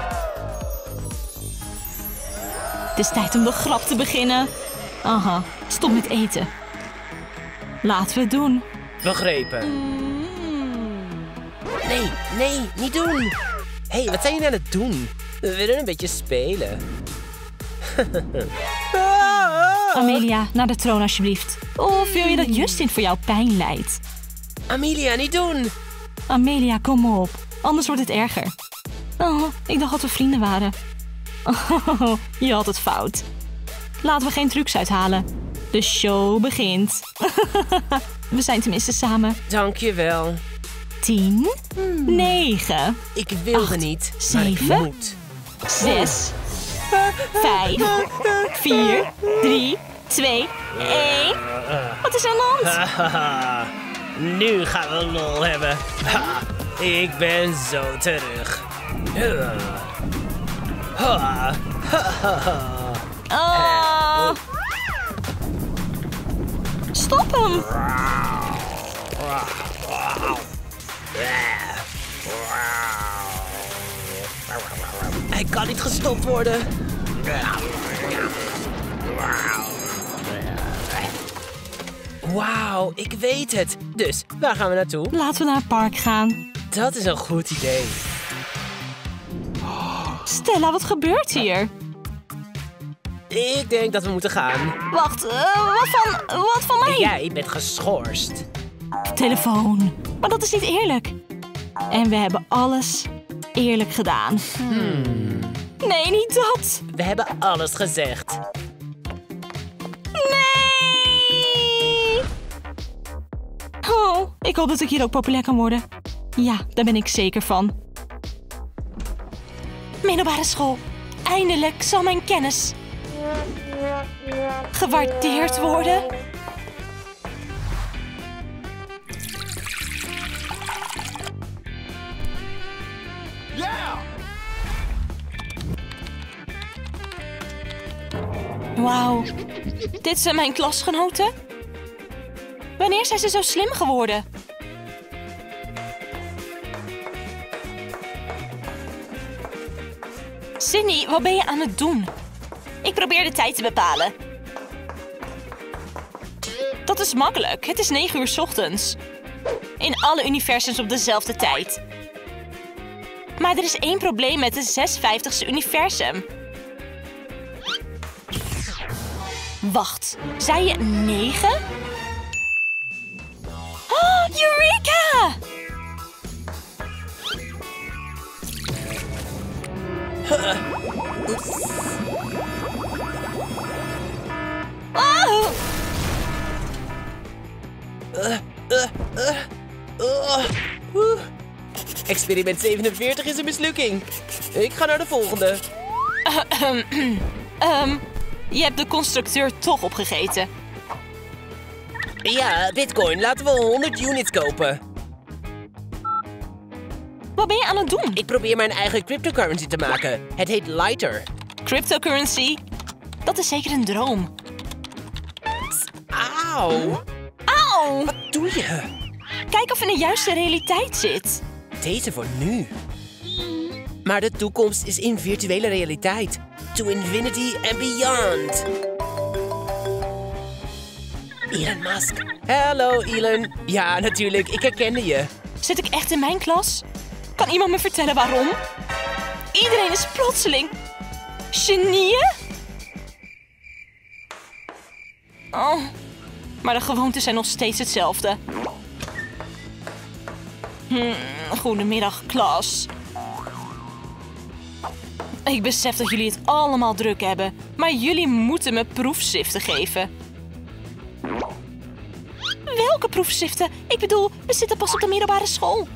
Het is tijd om de grap te beginnen. Aha, stop met eten. Laten we het doen. Begrepen. Nee, nee, niet doen. Hé, hey, wat zijn jullie aan het doen? We willen een beetje spelen. Amelia, naar de troon alsjeblieft. Of wil je dat Justin voor jou pijn lijdt? Amelia, niet doen. Amelia, kom op. Anders wordt het erger. Oh, ik dacht dat we vrienden waren. Oh, je had het fout. Laten we geen trucs uithalen. De show begint. We zijn tenminste samen. Dankjewel. Tien, negen, Ik wilde Acht, niet, maar ik zeven. moet. zes, vijf, vier, drie, twee, één. Wat is aan de hand? Haha, nu gaan we lol hebben. Ha, ik ben zo terug. Uh. Ha, ha, ha, ha. Ah. Stop hem. Hij kan niet gestopt worden. Wauw, ik weet het. Dus, waar gaan we naartoe? Laten we naar het park gaan. Dat is een goed idee. Stella, wat gebeurt hier? Ik denk dat we moeten gaan. Wacht, uh, wat van, wat van mij? Jij bent geschorst. Telefoon. Maar dat is niet eerlijk. En we hebben alles eerlijk gedaan. Hmm. Nee, niet dat. We hebben alles gezegd. Nee! Oh, ik hoop dat ik hier ook populair kan worden. Ja, daar ben ik zeker van. Middelbare school. Eindelijk zal mijn kennis gewaardeerd worden. Wauw, dit zijn mijn klasgenoten? Wanneer zijn ze zo slim geworden? Sydney, wat ben je aan het doen? Ik probeer de tijd te bepalen. Dat is makkelijk. Het is negen uur 's ochtends. In alle universums op dezelfde tijd. Maar er is één probleem met het zesenvijftigste universum. Wacht, zei je negen? Oh, Eureka! Oh! Uh, uh, uh, uh, uh. Experiment zevenenveertig is een mislukking. Ik ga naar de volgende. Um, je hebt de constructeur toch opgegeten. Ja, Bitcoin. Laten we honderd units kopen. Wat ben je aan het doen? Ik probeer mijn eigen cryptocurrency te maken. Het heet Lighter. Cryptocurrency? Dat is zeker een droom. Auw. Auw! Wat doe je? Kijk of in de juiste realiteit zit. Deze voor nu. Maar de toekomst is in virtuele realiteit. To infinity and beyond. Elon Musk. Hallo, Elon. Ja, natuurlijk. Ik herkende je. Zit ik echt in mijn klas? Kan iemand me vertellen waarom? Iedereen is plotseling genieën? Oh, maar de gewoontes zijn nog steeds hetzelfde. Hmm, goedemiddag, klas. Ik besef dat jullie het allemaal druk hebben, maar jullie moeten me proefschriften geven. Welke proefschriften? Ik bedoel, we zitten pas op de middelbare school.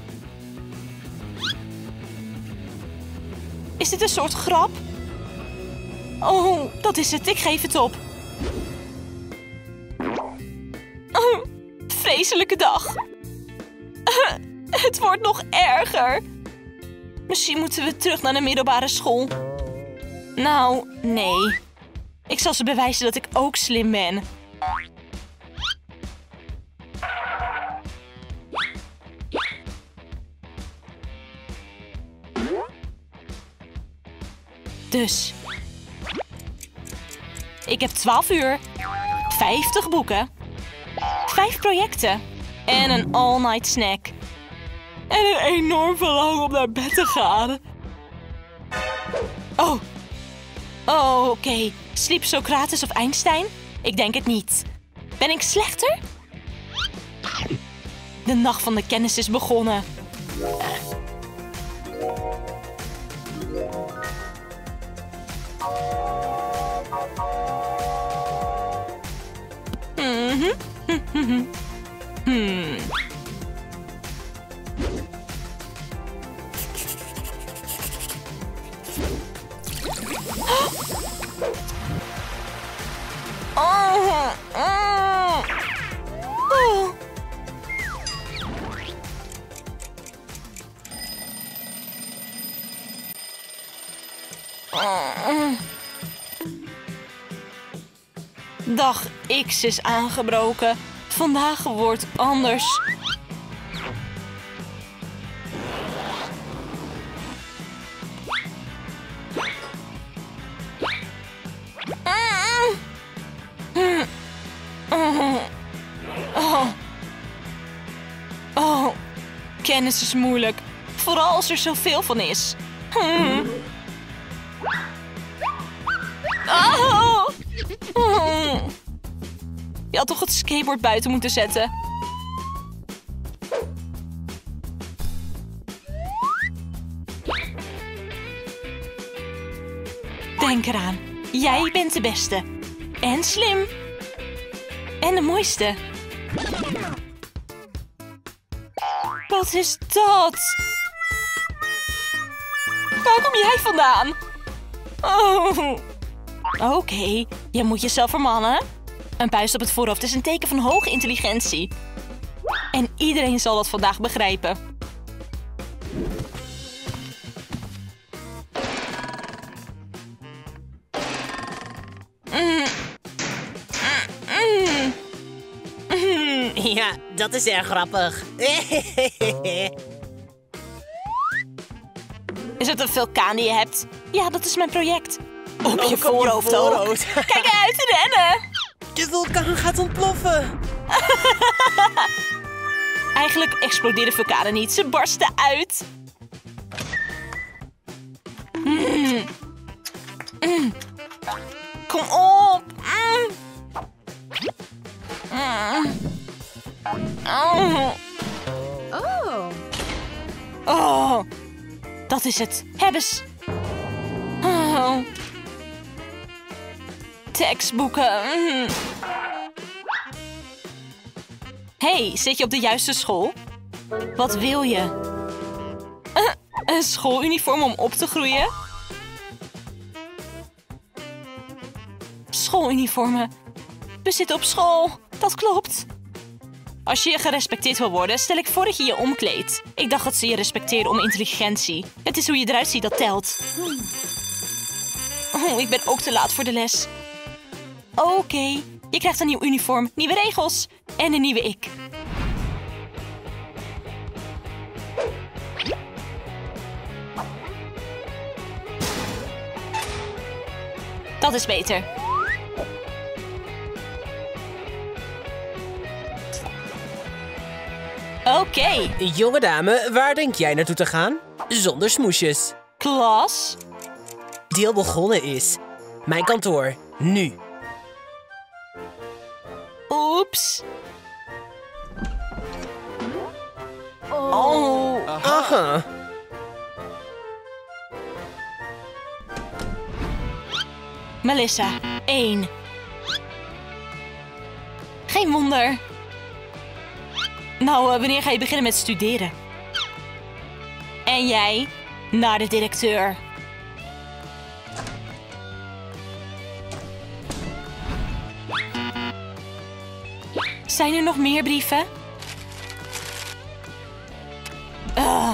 Is dit een soort grap? Oh, dat is het. Ik geef het op. Oh, vreselijke dag. Uh, het wordt nog erger. Misschien moeten we terug naar de middelbare school. Nou, nee. Ik zal ze bewijzen dat ik ook slim ben. Dus. Ik heb twaalf uur. vijftig boeken. vijf projecten. En een all-night snack. En een enorm verlangen om naar bed te gaan. Oh. Oh, oké. Okay. Sliep Socrates of Einstein? Ik denk het niet. Ben ik slechter? De nacht van de kennis is begonnen. Mm-hmm. hmm. Oh, oh. Oh. Oh. Dag X is aangebroken. Vandaag wordt anders. Oh. Oh. Kennis is moeilijk. Vooral als er zoveel van is. Hmm. Oh. Oh. Je had toch het skateboard buiten moeten zetten? Denk eraan. Jij bent de beste. En slim. En de mooiste. Wat is dat? Waar kom jij vandaan? Oh. Oké, okay. Je moet jezelf vermannen. Een puist op het voorhoofd is een teken van hoge intelligentie. En iedereen zal dat vandaag begrijpen. Mm. Mm. Mm. Ja, dat is erg grappig. Is het een vulkaan die je hebt? Ja, dat is mijn project. Op je Ook voorhoofd ook. voorhoofd. Kijk uit, rennen! De vulkaan gaat ontploffen. Eigenlijk exploderen vulkanen niet, ze barsten uit. Mm. Mm. Kom op! Mm. Mm. Oh. Oh. Oh. Dat is het. Hebbes. Oh. Tekstboeken. Mm. Hey, zit je op de juiste school? Wat wil je? Uh, een schooluniform om op te groeien? Schooluniformen. We zitten op school. Dat klopt. Als je gerespecteerd wil worden, stel ik voor dat je je omkleedt. Ik dacht dat ze je respecteren om intelligentie. Het is hoe je eruit ziet dat telt. Oh, ik ben ook te laat voor de les. Oké, okay. Je krijgt een nieuw uniform, nieuwe regels en een nieuwe ik. Dat is beter. Oké. Okay. Jonge dame, waar denk jij naartoe te gaan? Zonder smoesjes. Klas? Die al begonnen is. Mijn kantoor. Nu. Oeps. Oh. Aha. Melissa, één. Geen wonder. Nou, uh, wanneer ga je beginnen met studeren? En jij? Naar de directeur. Zijn er nog meer brieven? Uh.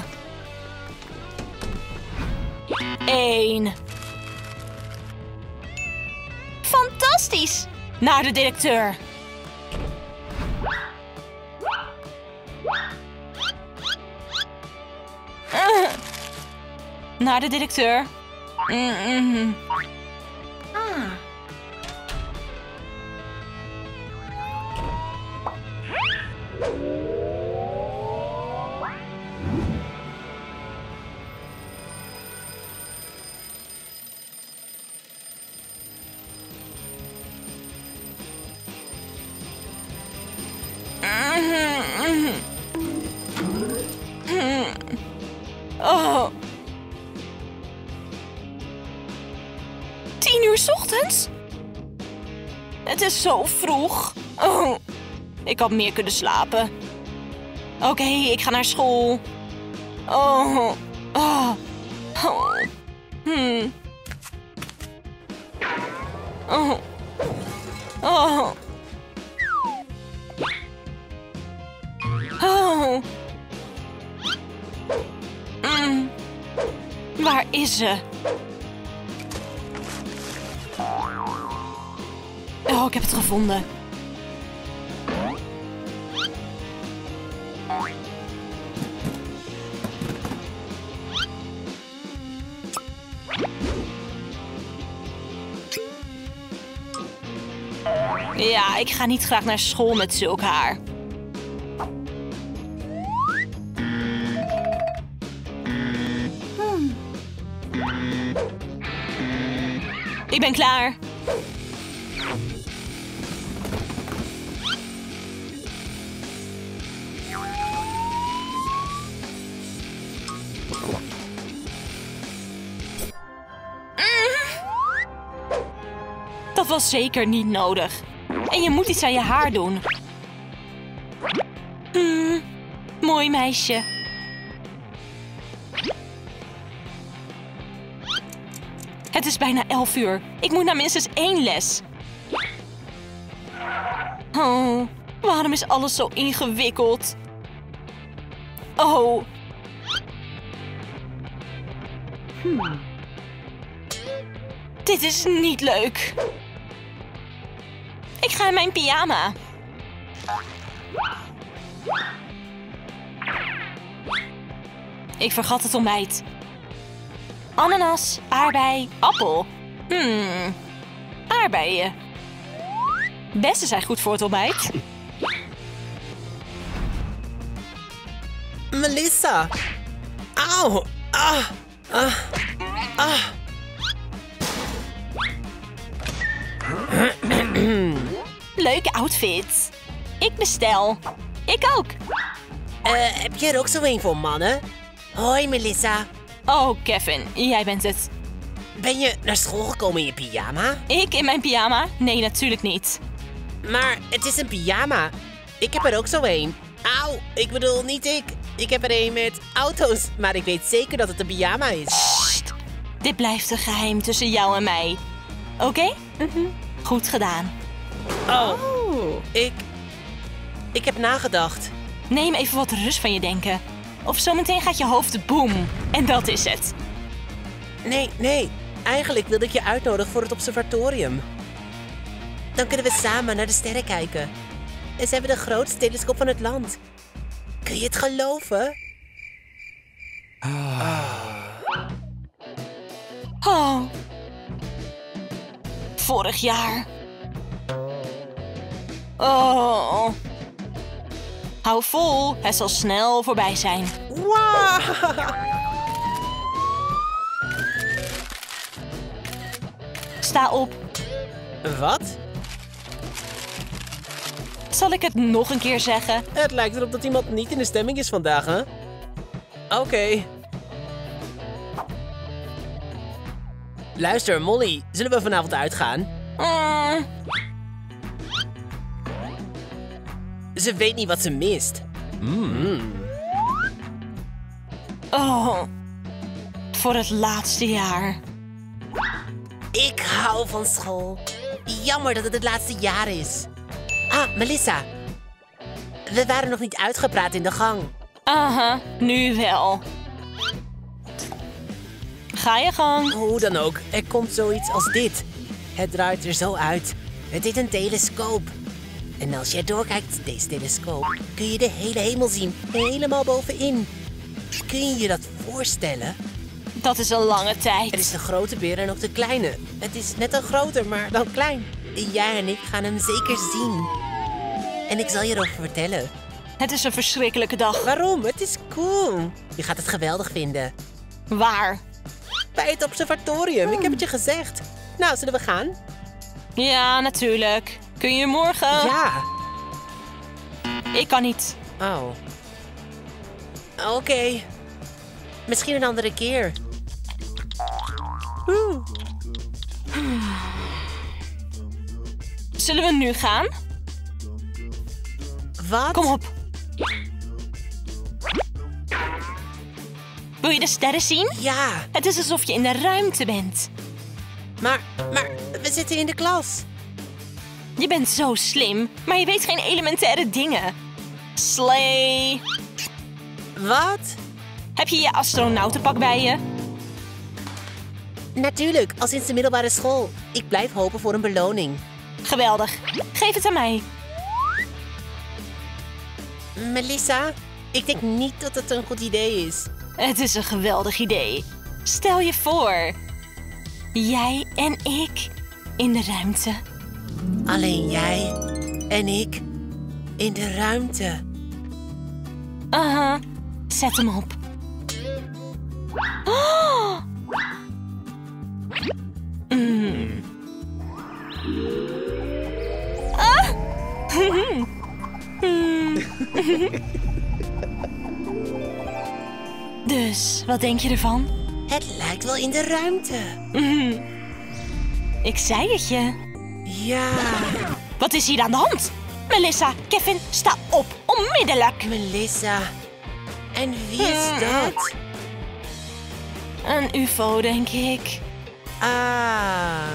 Eén. Fantastisch! Naar de directeur. Uh. Naar de directeur. Mm-mm. Ah. Oh. Tien uur 's ochtends? Het is zo vroeg. Oh. Ik had meer kunnen slapen. Oké, okay, ik ga naar school. Oh. Oh. Oh. Hmm. Oh. Oh. Oh. Mm. Waar is ze? Oh, ik heb het gevonden. Ja, ik ga niet graag naar school met zulk haar. Hmm. Ik ben klaar. Dat was zeker niet nodig. En je moet iets aan je haar doen. Hmm, mooi meisje. Het is bijna elf uur. Ik moet naar minstens één les. Oh, waarom is alles zo ingewikkeld? Oh. Hmm. Dit is niet leuk. Ik ga in mijn pyjama. Ik vergat het ontbijt. Ananas, aardbei, appel. Hmm, aardbeien. Bessen zijn goed voor het ontbijt. Melissa! Auw! Ah! Ah! Ah! Leuke outfit. Ik bestel. Ik ook. Uh, heb je er ook zo een voor mannen? Hoi, Melissa. Oh, Kevin, jij bent het. Ben je naar school gekomen in je pyjama? Ik in mijn pyjama? Nee, natuurlijk niet. Maar het is een pyjama. Ik heb er ook zo een. Auw, ik bedoel niet ik. Ik heb er een met auto's, maar ik weet zeker dat het een pyjama is. Sst. Dit blijft een geheim tussen jou en mij. Oké? Okay? Mm-hmm. Goed gedaan. Oh, ik... Ik heb nagedacht. Neem even wat rust van je denken. Of zometeen gaat je hoofd boem. En dat is het. Nee, nee. Eigenlijk wilde ik je uitnodigen voor het observatorium. Dan kunnen we samen naar de sterren kijken. En ze hebben de grootste telescoop van het land. Kun je het geloven? Ah. Oh. Vorig jaar. Oh. Hou vol, het zal snel voorbij zijn. Wow. Sta op. Wat? Zal ik het nog een keer zeggen? Het lijkt erop dat iemand niet in de stemming is vandaag, hè? Oké. Okay. Luister, Molly. Zullen we vanavond uitgaan? Mm. Ze weet niet wat ze mist. Mm. Oh. Voor het laatste jaar. Ik hou van school. Jammer dat het het laatste jaar is. Ah, Melissa. We waren nog niet uitgepraat in de gang. Aha, nu wel. Ga je gang. Hoe dan ook, er komt zoiets als dit. Het draait er zo uit. Het is een telescoop. En als jij doorkijkt, deze telescoop, kun je de hele hemel zien. Helemaal bovenin. Kun je je dat voorstellen? Dat is een lange tijd. Er is de grote beer en ook de kleine. Het is net een groter, maar dan klein. Jij en ik gaan hem zeker zien. En ik zal je erover vertellen. Het is een verschrikkelijke dag. Waarom? Het is cool. Je gaat het geweldig vinden. Waar? Bij het observatorium. Ik heb het je gezegd. Nou, zullen we gaan? Ja, natuurlijk. Kun je morgen? Ja. Ik kan niet. Oh. Oké. Okay. Misschien een andere keer. Oeh. Zullen we nu gaan? Wat? Kom op. Wil je de sterren zien? Ja. Het is alsof je in de ruimte bent. Maar, maar, we zitten in de klas. Je bent zo slim, maar je weet geen elementaire dingen. Slay. Wat? Heb je je astronautenpak bij je? Natuurlijk, al sinds de middelbare school. Ik blijf hopen voor een beloning. Geweldig. Geef het aan mij. Melissa, ik denk niet dat het een goed idee is. Het is een geweldig idee. Stel je voor. Jij en ik in de ruimte. Alleen jij en ik in de ruimte. Aha, zet hem op. Oh! Mm. Ah! Dus, wat denk je ervan? Het lijkt wel in de ruimte. Ik zei het je. Ja. Wat is hier aan de hand? Melissa, Kevin, sta op. Onmiddellijk. Melissa. En wie is dat? Een ufo, denk ik. Ah.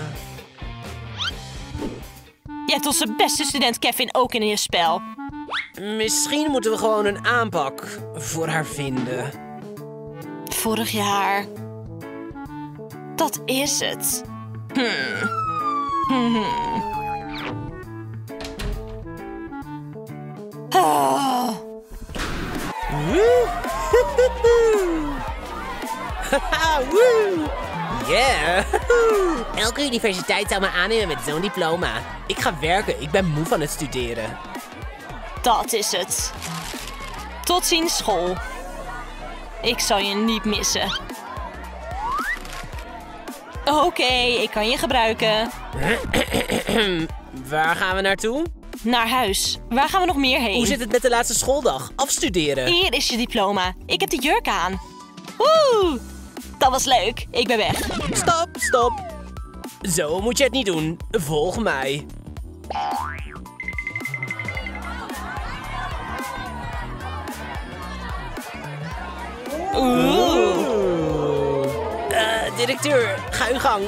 Je hebt onze beste student Kevin ook in je spel. Misschien moeten we gewoon een aanpak voor haar vinden. Vorig jaar. Dat is het. Hmm. Hmm. Oh. Haha, woe! Yeah! Elke universiteit zou me aannemen met zo'n diploma. Ik ga werken, ik ben moe van het studeren. Dat is het. Tot ziens, school. Ik zal je niet missen. Oké, okay, ik kan je gebruiken. Waar gaan we naartoe? Naar huis. Waar gaan we nog meer heen? Hoe zit het met de laatste schooldag? Afstuderen. Hier is je diploma. Ik heb de jurk aan. Woe! Dat was leuk. Ik ben weg. Stop, stop. Zo moet je het niet doen. Volg mij. Oeh. Uh, directeur, ga uw gang.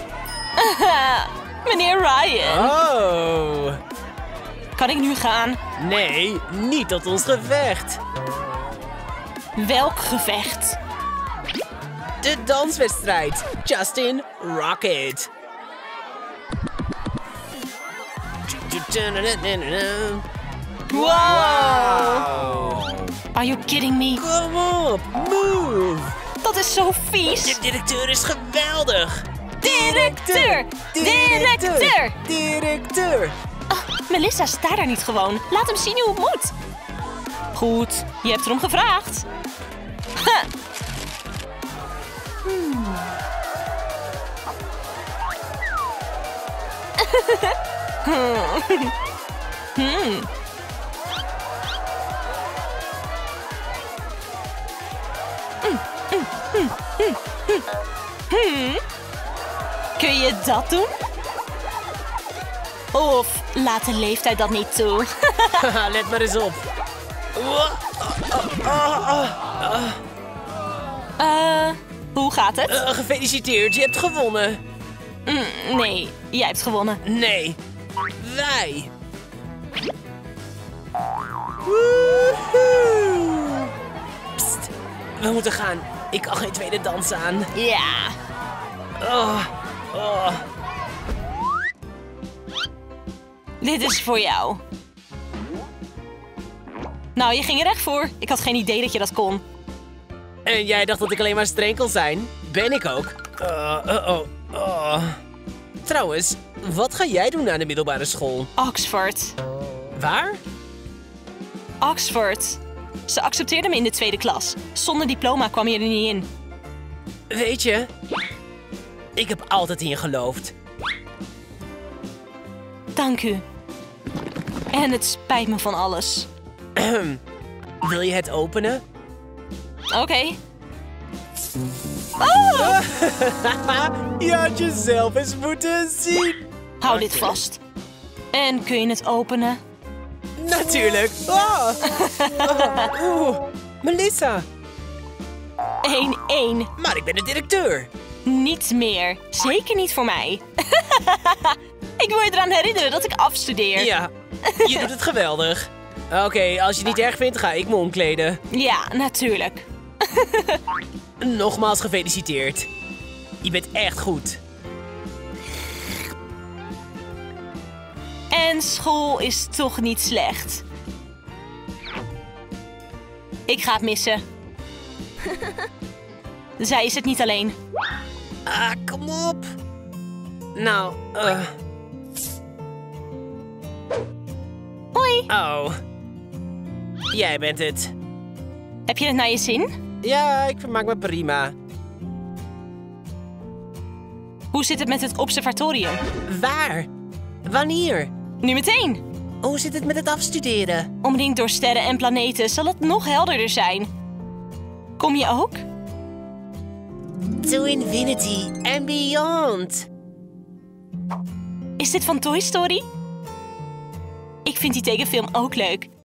Meneer Ryan. Oh. Kan ik nu gaan? Nee, niet tot ons gevecht. Welk gevecht? De danswedstrijd. Justin Rocket. Wow. Are you kidding me? Kom op, move. Dat is zo vies. De directeur is geweldig. Directeur! Directeur! Directeur! Oh, Melissa, sta daar niet gewoon. Laat hem zien hoe het moet. Goed, je hebt erom gevraagd. Ha. Hmm. hmm. Hmm. Kun je dat doen? Of laat de leeftijd dat niet toe? Let maar eens op. Uh, hoe gaat het? Uh, gefeliciteerd, je hebt gewonnen. Mm, nee, jij hebt gewonnen. Nee, wij. Psst, we moeten gaan. Ik kan geen tweede dans aan. Ja. Oh, oh. Dit is voor jou. Nou, je ging er echt voor. Ik had geen idee dat je dat kon. En jij dacht dat ik alleen maar streng kon zijn? Ben ik ook. Uh, uh, oh, oh. Trouwens, wat ga jij doen aan de middelbare school? Oxford. Waar? Oxford. Ze accepteerden me in de tweede klas. Zonder diploma kwam je er niet in. Weet je, ik heb altijd in je geloofd. Dank u. En het spijt me van alles. Wil je het openen? Oké. Okay. Oh! Je had jezelf eens moeten zien. Hou dit vast. En kun je het openen? Natuurlijk. Oh. Oh. Oeh. Melissa. één één. Maar ik ben de directeur. Niet meer. Zeker niet voor mij. Ik wil je eraan herinneren dat ik afstudeer. Ja, je doet het geweldig. Oké, okay, als je het niet erg vindt, ga ik me omkleden. Ja, natuurlijk. Nogmaals gefeliciteerd. Je bent echt goed. En school is toch niet slecht. Ik ga het missen. Zij is het niet alleen. Ah, kom op. Nou, eh... Hoi. Oh. Jij bent het. Heb je het naar je zin? Ja, ik vermaak me prima. Hoe zit het met het observatorium? Waar? Wanneer? Nu meteen. Hoe zit het met het afstuderen? Omringd door sterren en planeten zal het nog helderder zijn. Kom je ook? To infinity and beyond. Is dit van Toy Story? Ik vind die tekenfilm ook leuk.